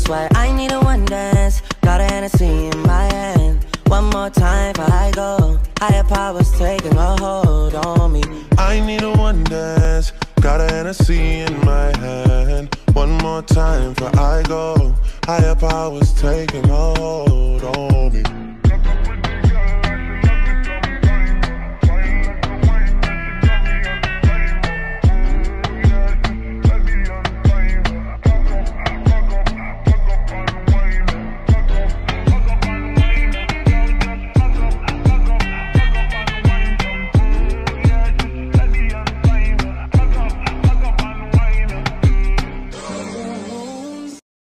That's why I need a one dance. Got a Hennessy in my hand. One more time before I go. Higher powers taking a hold on me. I need a one dance. Got a Hennessy in my hand. One more time before I go. Higher powers taking a hold on me.